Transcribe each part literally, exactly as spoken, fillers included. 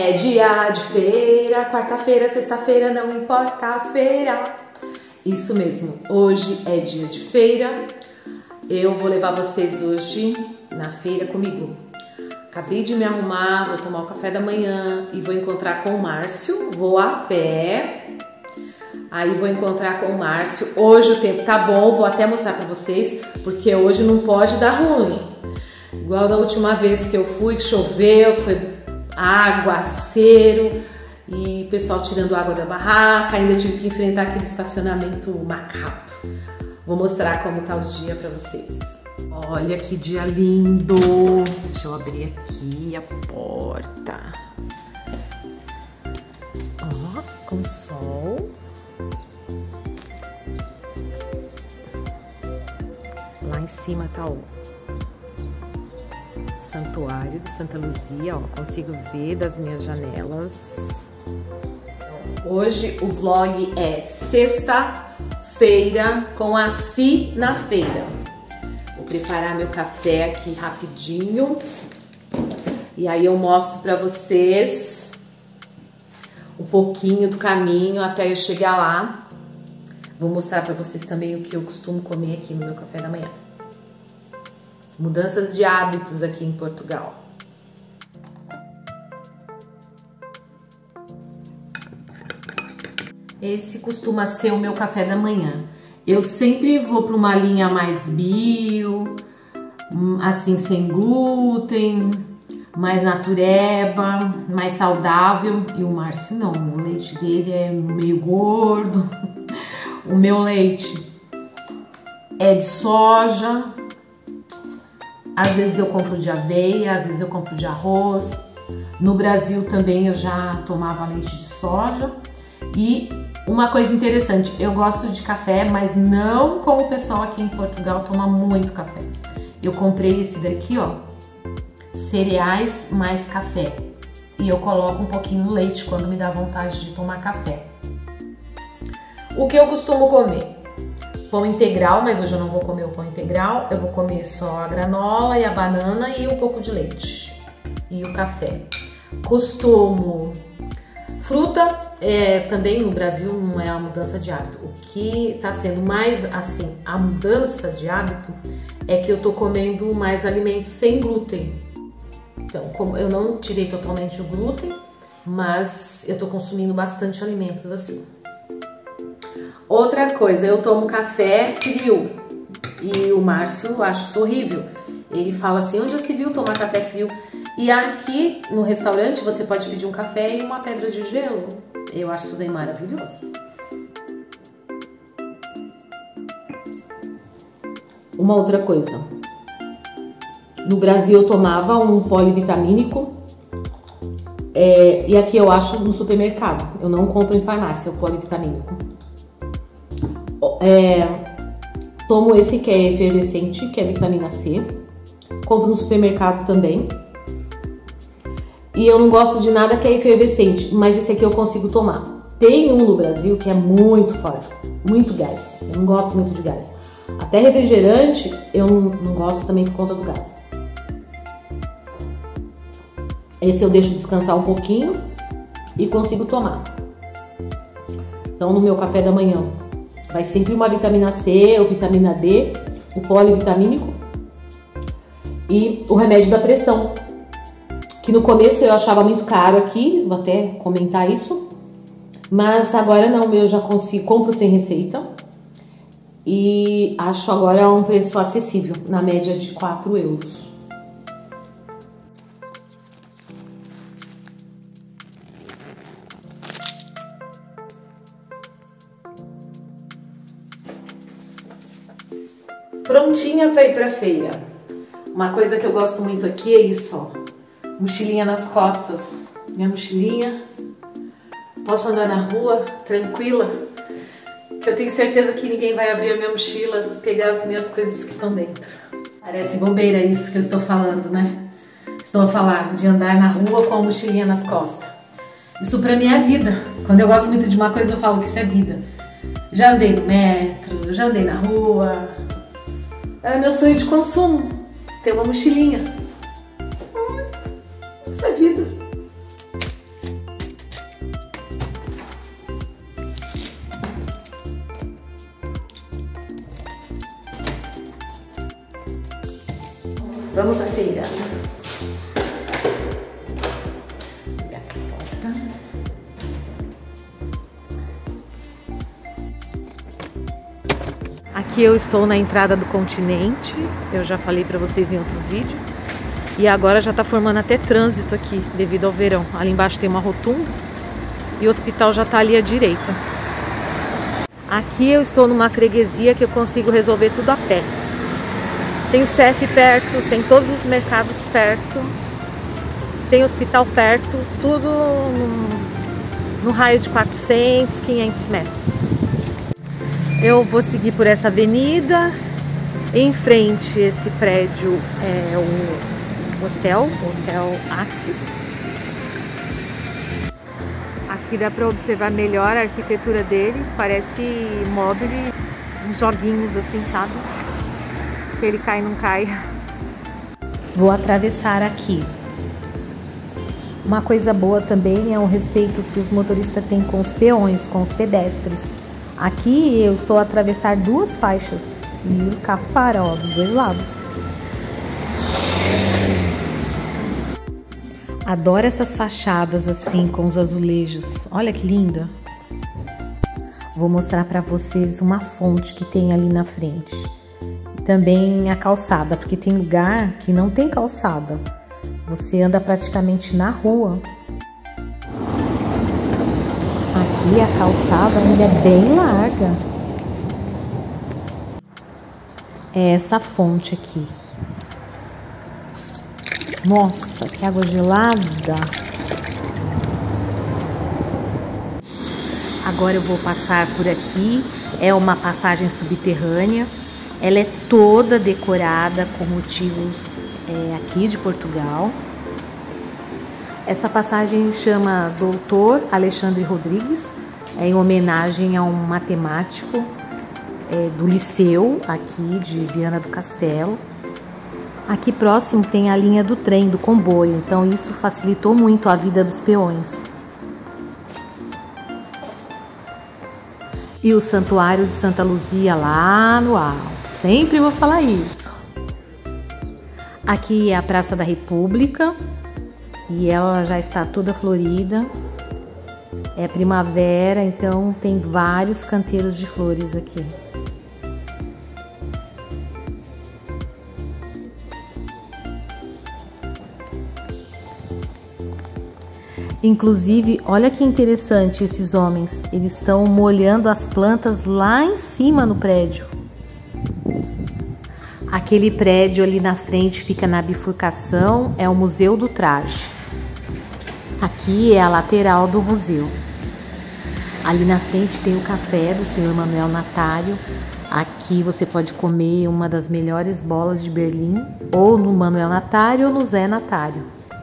É dia de feira, quarta-feira, sexta-feira, não importa a feira. Isso mesmo, hoje é dia de feira. Eu vou levar vocês hoje na feira comigo. Acabei de me arrumar, vou tomar o café da manhã e vou encontrar com o Márcio. Vou a pé, aí vou encontrar com o Márcio. Hoje o tempo tá bom, vou até mostrar pra vocês, porque hoje não pode dar ruim. Igual da última vez que eu fui, que choveu, que foi aguaceiro e o pessoal tirando água da barraca. Ainda tive que enfrentar aquele estacionamento macabro. Vou mostrar como tá o dia pra vocês. Olha que dia lindo! Deixa eu abrir aqui a porta. Ó, com sol. Lá em cima tá o Santuário de Santa Luzia, ó, consigo ver das minhas janelas. Hoje o vlog é sexta-feira com a Si na feira. Vou preparar meu café aqui rapidinho e aí eu mostro pra vocês um pouquinho do caminho até eu chegar lá. Vou mostrar pra vocês também o que eu costumo comer aqui no meu café da manhã. Mudanças de hábitos aqui em Portugal. Esse costuma ser o meu café da manhã. Eu sempre vou para uma linha mais bio, assim sem glúten, mais natureba, mais saudável. E o Márcio não, o leite dele é meio gordo. O meu leite é de soja. Às vezes eu compro de aveia, às vezes eu compro de arroz. No Brasil também eu já tomava leite de soja. E uma coisa interessante, eu gosto de café, mas não como o pessoal aqui em Portugal toma muito café. Eu comprei esse daqui, ó, cereais mais café. E eu coloco um pouquinho de leite quando me dá vontade de tomar café. O que eu costumo comer? Pão integral, mas hoje eu não vou comer o pão integral. Eu vou comer só a granola e a banana e um pouco de leite. E o café. Costumo... Fruta, é, também no Brasil não é uma mudança de hábito. O que tá sendo mais, assim, a mudança de hábito é que eu tô comendo mais alimentos sem glúten. Então, como eu não tirei totalmente o glúten, mas eu tô consumindo bastante alimentos assim. Outra coisa, eu tomo café frio e o Márcio acha isso horrível. Ele fala assim, onde já se viu tomar café frio? E aqui no restaurante você pode pedir um café e uma pedra de gelo. Eu acho isso daí maravilhoso. Uma outra coisa. No Brasil eu tomava um polivitamínico. É, e aqui eu acho no supermercado. Eu não compro em farmácia o polivitamínico. É, tomo esse que é efervescente, que é vitamina C. Compro no supermercado também. E eu não gosto de nada que é efervescente, mas esse aqui eu consigo tomar. Tem um no Brasil que é muito forte, muito gás. Eu não gosto muito de gás. Até refrigerante eu não, não gosto também por conta do gás. Esse eu deixo descansar um pouquinho e consigo tomar. Então no meu café da manhã vai sempre uma vitamina C ou vitamina D, o polivitamínico e o remédio da pressão. Que no começo eu achava muito caro aqui, vou até comentar isso, mas agora não, eu já consigo, compro sem receita e acho agora um preço acessível, na média de quatro euros. Prontinha para ir para feira. Uma coisa que eu gosto muito aqui é isso, ó. Mochilinha nas costas, minha mochilinha, posso andar na rua tranquila, que eu tenho certeza que ninguém vai abrir a minha mochila, pegar as minhas coisas que estão dentro. Parece bobeira isso que eu estou falando, né? Estou a falar de andar na rua com a mochilinha nas costas. Isso pra mim é vida. Quando eu gosto muito de uma coisa eu falo que isso é vida. Já andei no metro, já andei na rua. Era meu sonho de consumo, ter uma mochilinha. Isso é vida. Vamos à feira. Aqui eu estou na entrada do Continente, eu já falei para vocês em outro vídeo. E agora já está formando até trânsito aqui, devido ao verão. Ali embaixo tem uma rotunda e o hospital já está ali à direita. Aqui eu estou numa freguesia que eu consigo resolver tudo a pé. Tem o C F perto, tem todos os mercados perto, tem hospital perto, tudo no, no raio de quatrocentos, quinhentos metros. Eu vou seguir por essa avenida. Em frente esse prédio é o hotel, Hotel Axis. Aqui dá para observar melhor a arquitetura dele, parece Mobile, uns joguinhos assim, sabe? Que ele cai e não cai. Vou atravessar aqui. Uma coisa boa também é o respeito que os motoristas têm com os peões, com os pedestres. Aqui eu estou a atravessar duas faixas e o carro para, ó, dos dois lados. Adoro essas fachadas assim, com os azulejos. Olha que linda. Vou mostrar para vocês uma fonte que tem ali na frente. Também a calçada, porque tem lugar que não tem calçada. Você anda praticamente na rua. Aqui a calçada ainda é bem larga. É essa fonte aqui. Nossa, que água gelada! Agora eu vou passar por aqui. É uma passagem subterrânea. Ela é toda decorada com motivos é, aqui de Portugal. Essa passagem chama doutor Alexandre Rodrigues, é em homenagem a um matemático é, do Liceu, aqui de Viana do Castelo. Aqui próximo tem a linha do trem, do comboio, então isso facilitou muito a vida dos peões. E o Santuário de Santa Luzia lá no alto, sempre vou falar isso. Aqui é a Praça da República. E ela já está toda florida. É primavera, então tem vários canteiros de flores aqui. Inclusive, olha que interessante esses homens. Eles estão molhando as plantas lá em cima no prédio. Aquele prédio ali na frente fica na bifurcação, é o Museu do Traje. Aqui é a lateral do museu. Ali na frente tem o café do senhor Manuel Natário. Aqui você pode comer uma das melhores bolas de Berlim, ou no Manuel Natário ou no Zé Natário.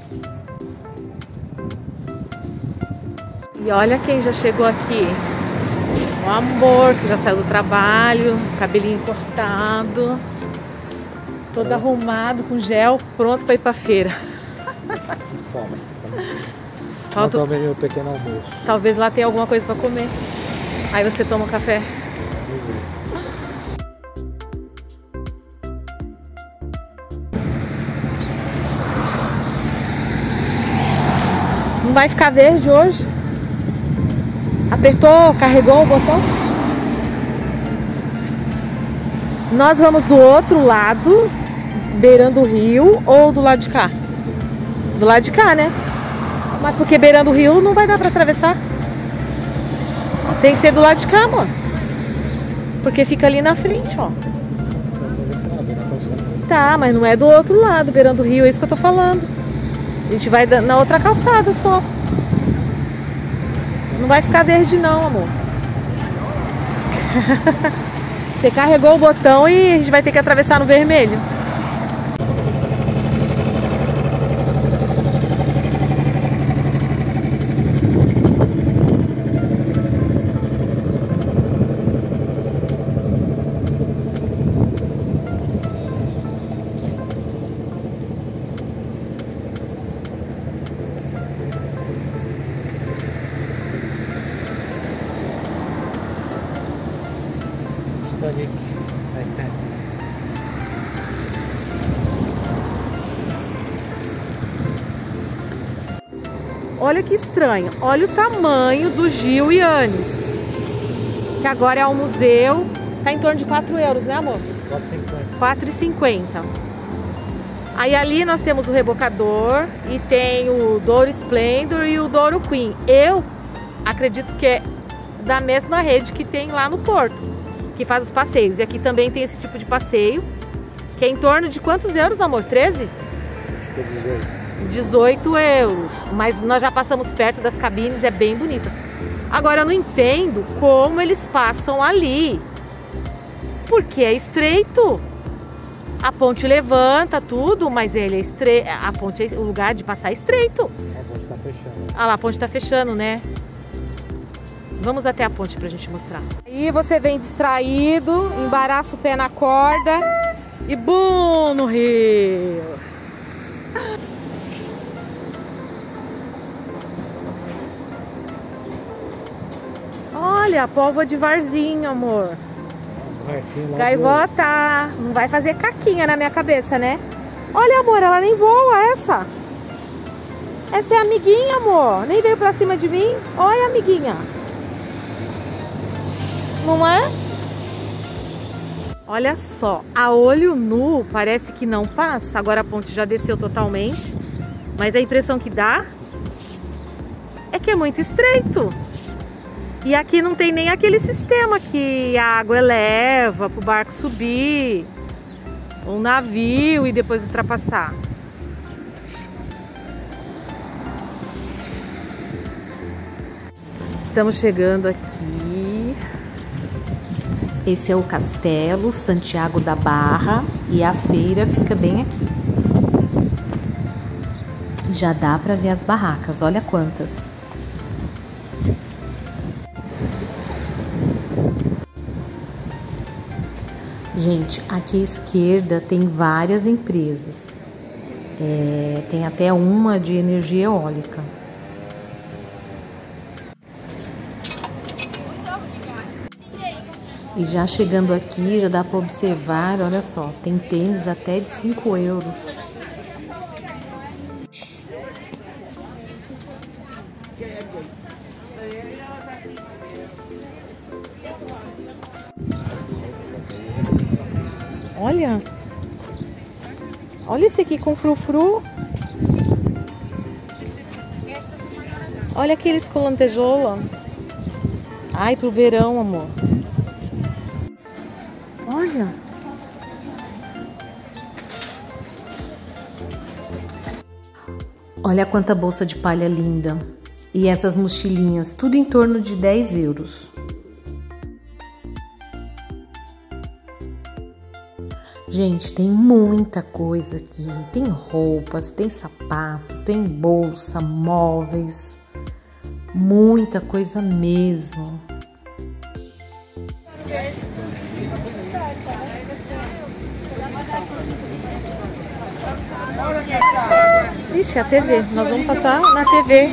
E olha quem já chegou aqui. O amor, que já saiu do trabalho, cabelinho cortado, todo arrumado, com gel, pronto para ir para feira. Falta... Não tomei meu pequeno almoço. Talvez lá tenha alguma coisa para comer. Aí você toma um café. Não vai ficar verde hoje? Apertou, carregou o botão? Nós vamos do outro lado, beirando o rio, ou do lado de cá? Do lado de cá, né? Mas porque beirando o rio não vai dar pra atravessar. Tem que ser do lado de cá, amor. Porque fica ali na frente, ó. Tá, mas não é do outro lado, beirando o rio, é isso que eu tô falando. A gente vai na outra calçada só. Não vai ficar verde não, amor. Você carregou o botão e a gente vai ter que atravessar no vermelho. olha que estranho. Olha o tamanho do Gil e Anis. Que agora é ao museu. Tá em torno de quatro euros, né, amor? quatro e cinquenta. Aí ali nós temos o rebocador e tem o Douro Splendor e o Douro Queen. Eu acredito que é da mesma rede que tem lá no Porto, que faz os passeios. E aqui também tem esse tipo de passeio, que é em torno de quantos euros, amor? treze? dezoito euros. Mas nós já passamos perto das cabines, é bem bonita. Agora eu não entendo como eles passam ali, porque é estreito. A ponte levanta tudo, mas ele é estreito. A ponte, é... o lugar de passar é estreito. A ponte tá fechando. Ah lá, a ponte tá fechando, né? Vamos até a ponte pra gente mostrar. Aí você vem distraído, embaraça o pé na corda e bum no rio. Olha, a polva de varzinho, amor. Gaivota, não vai fazer caquinha na minha cabeça, né? Olha, amor, ela nem voa, essa. Essa é a amiguinha, amor. Nem veio pra cima de mim. Olha, amiguinha. Não é? Olha só, a olho nu parece que não passa. Agora a ponte já desceu totalmente. Mas a impressão que dá é que é muito estreito. E aqui não tem nem aquele sistema que a água eleva para o barco subir, um navio e depois ultrapassar. Estamos chegando aqui. Esse é o Castelo Santiago da Barra e a feira fica bem aqui. Já dá para ver as barracas, olha quantas. Gente, aqui à esquerda tem várias empresas, é, tem até uma de energia eólica. E já chegando aqui, já dá para observar, olha só, tem tênis até de cinco euros. Olha, olha esse aqui com frufru. Olha aqueles com lantejola. Ai, pro verão, amor. Olha. Olha quanta bolsa de palha linda. E essas mochilinhas, tudo em torno de dez euros. Gente, tem muita coisa aqui. Tem roupas, tem sapato, tem bolsa, móveis. Muita coisa mesmo. Ixi, a T V. Nós vamos passar na T V.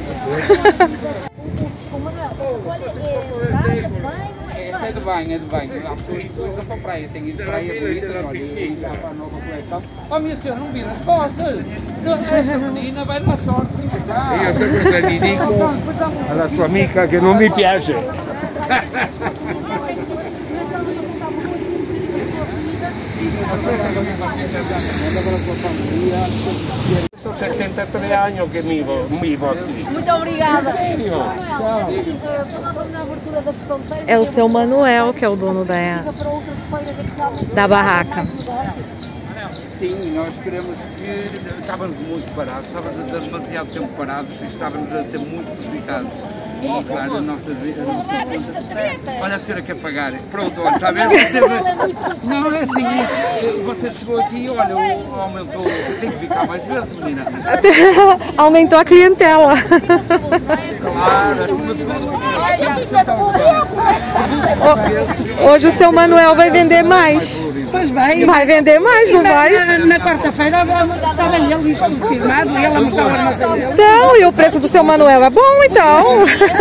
É de banho, é de banho. Há pessoas que usam para a praia, tem isso praia bonita, olha, para a nova coleção. Oh, minha senhora, não vira as costas. Esta menina vai dar sorte. Io sempre se gli dico alla sua amica che non mi piace. settantatré anni che mi vivo aqui. Muito obrigada. Sério? É o seu Manuel que é o dono da, da barraca. Sim, nós queremos que estávamos muito parados, estávamos a demasiado tempo parados e estávamos a ser muito prejudicados. E claro, a nossa vida. Olha a senhora quer pagar. Pronto, olha, está vendo? Você... Não é assim isso. Você chegou aqui e olha, aumentou. Tem que ficar mais vezes, menina. Aumentou a clientela. Claro, hoje o seu Manuel vai vender mais. Pois vai. Vai vender mais, não vai? Na, na quarta-feira estava ele confirmado e ela mostrava a nossa dele. Então, e o preço do seu Manuel é bom, então.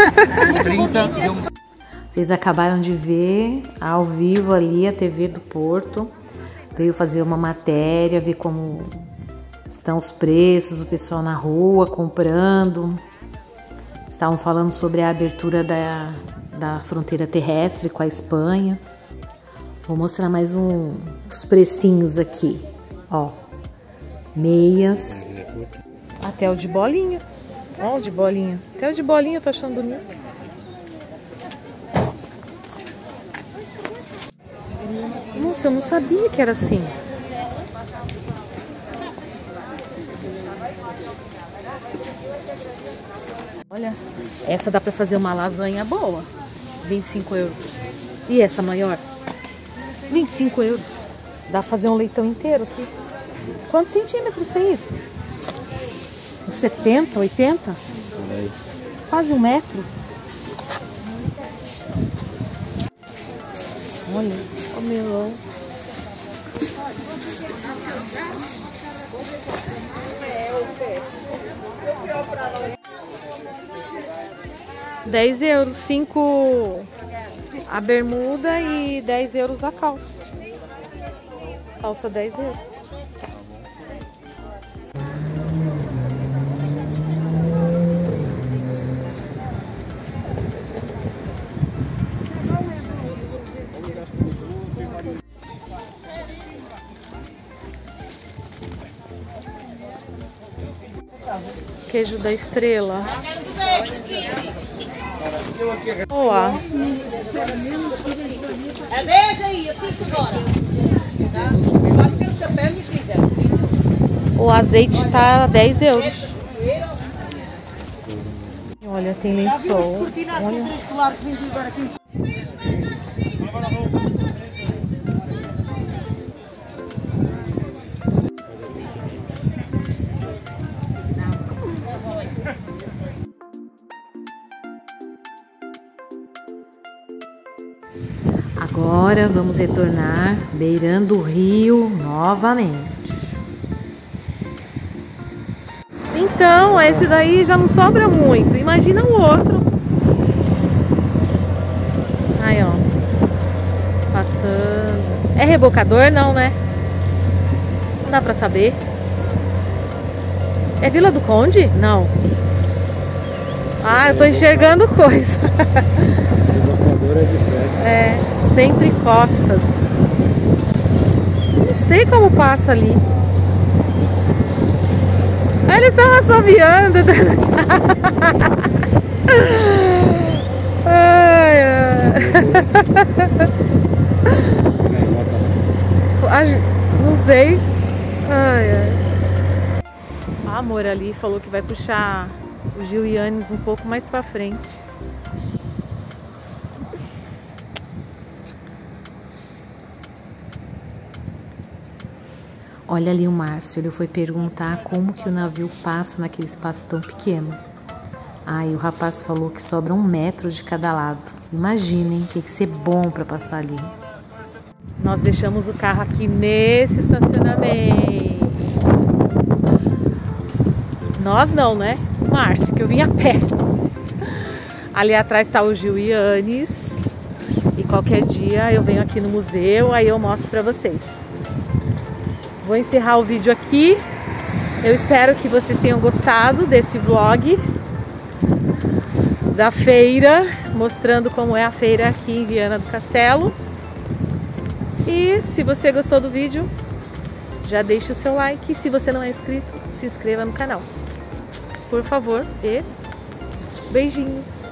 Vocês acabaram de ver ao vivo ali a T V do Porto. Veio fazer uma matéria, ver como estão os preços, o pessoal na rua comprando. Estavam falando sobre a abertura da, da fronteira terrestre com a Espanha. Vou mostrar mais um, uns precinhos aqui, ó. Meias. Até o de bolinha. Ó, o de bolinha. Até o de bolinha eu tô achando bonito. Nossa, eu não sabia que era assim. Olha, essa dá pra fazer uma lasanha boa. vinte e cinco euros. E essa maior? vinte e cinco euros. Dá pra fazer um leitão inteiro aqui. Quantos centímetros tem isso? setenta, oitenta? Quase um metro. Olha, o melão. dez euros, cinco a bermuda e dez euros a calça. Calça dez euros. Queijo da Estrela. Boa. A dez aí, assim agora. Pode ter o chapéu e fica. O azeite está a dez euros. Olha, tem lençol. Olha. Agora vamos retornar beirando o rio novamente. Então, esse daí já não sobra muito. Imagina o outro. Aí, ó. Passando. É rebocador? Não, né? Não dá pra saber. É Vila do Conde? Não. Ah, eu tô enxergando coisa. Rebocador é de frente. É, sempre costas. Não sei como passa ali. Aí eles estão assobiando. Ai, ai. Não sei. Ai, ai. A amor ali falou que vai puxar o Gil e Anis um pouco mais pra frente. Olha ali o Márcio, ele foi perguntar como que o navio passa naquele espaço tão pequeno. Aí o rapaz falou que sobra um metro de cada lado. Imaginem, tem que ser bom para passar ali. Nós deixamos o carro aqui nesse estacionamento. Nós não, né? O Márcio, que eu vim a pé. Ali atrás está o Gil e Anis. E qualquer dia eu venho aqui no museu, aí eu mostro para vocês. Vou encerrar o vídeo aqui. Eu espero que vocês tenham gostado desse vlog da feira, mostrando como é a feira aqui em Viana do Castelo. E se você gostou do vídeo, já deixa o seu like. E se você não é inscrito, se inscreva no canal. Por favor, e beijinhos.